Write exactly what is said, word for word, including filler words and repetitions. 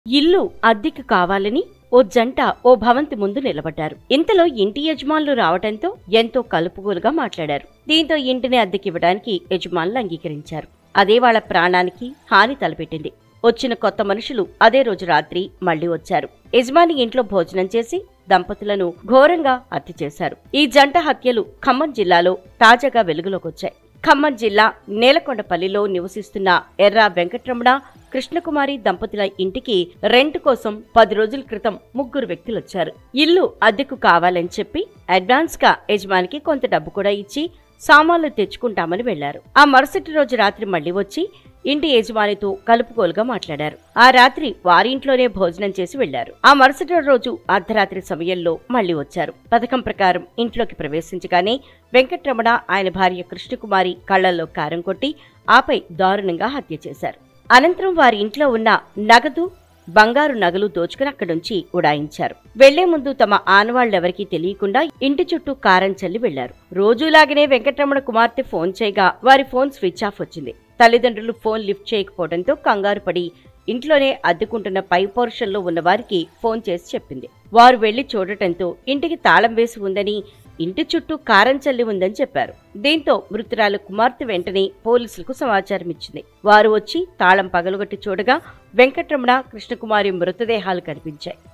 ఇల్లు అద్దెకు కావాలని ఓ జంట ఓ భవంతి ముందు నిలబడ్డారు. ఇంతలో ఇంటి యజమానులు రావటంతో ఎంతో కలుపుగోలుగా మాట్లాడారు. దీంతో ఇంటిని అద్దెకివ్వడానికి యజమానులు అంగీకరించారు. అదే వాళ్ల ప్రాణానికి హాని తలపెట్టింది. వచ్చిన కొత్త మనుషులు అదే రోజు రాత్రి మళ్లీ వచ్చారు. యజమాని ఇంట్లో భోజనం చేసి దంపతులను ఘోరంగా హత్య చేశారు. ఈ జంట హత్యలు ఖమ్మం జిల్లాలో తాజాగా వెలుగులోకొచ్చాయి. ఖమ్మం జిల్లా నేలకొండపల్లిలో నివసిస్తున్న ఎర్రా వెంకటరమణ, కృష్ణకుమారి దంపతుల ఇంటికి రెంట్ కోసం పది రోజుల క్రితం ముగ్గురు వ్యక్తులొచ్చారు. ఇల్లు అద్దెకు కావాలని చెప్పి అడ్వాన్స్ గా యజమానికి కొంత డబ్బు కూడా ఇచ్చి సామాన్లు తెచ్చుకుంటామని వెళ్లారు. ఆ మరుసటి రోజు రాత్రి మళ్లీ వచ్చి ఇంటి యజమానితో కలుపుకోలుగా మాట్లాడారు. ఆ రాత్రి వారింట్లోనే భోజనం చేసి వెళ్లారు. ఆ మరుసటి రోజు అర్ధరాత్రి సమయంలో మళ్లీ వచ్చారు. పథకం ప్రకారం ఇంట్లోకి ప్రవేశించగానే వెంకటరమణ ఆయన భార్య కృష్ణకుమారి కళ్లల్లో కారం కొట్టి ఆపై దారుణంగా హత్య చేశారు. అనంతరం వారి ఇంట్లో ఉన్న నగదు, బంగారు నగలు దోచుకుని అక్కడుంచి ఉడాయించారు. వెళ్లే ముందు తమ ఆనవాళ్లెవరికీ తెలియకుండా ఇంటి చుట్టూ కారం చల్లి వెళ్లారు. రోజులాగనే వెంకటరమణ కుమార్తె ఫోన్ చేయగా వారి ఫోన్ స్విచ్ ఆఫ్ వచ్చింది. తల్లిదండ్రులు ఫోన్ లిఫ్ట్ చేయకపోవడంతో కంగారు పడి ఇంట్లోనే అద్దెకుంటున్న పై పోర్షన్లో ఉన్న వారికి ఫోన్ చేసి చెప్పింది. వారు వెళ్లి చూడటంతో ఇంటికి తాళం వేసి ఉందని, ఇంటి చుట్టూ కారం చల్లి ఉందని చెప్పారు. దీంతో మృతురాలు కుమార్తె వెంటనే పోలీసులకు సమాచారం ఇచ్చింది. వారు వచ్చి తాళం పగలగొట్టి చూడగా వెంకటరమణ, కృష్ణకుమారి మృతదేహాలు కనిపించాయి.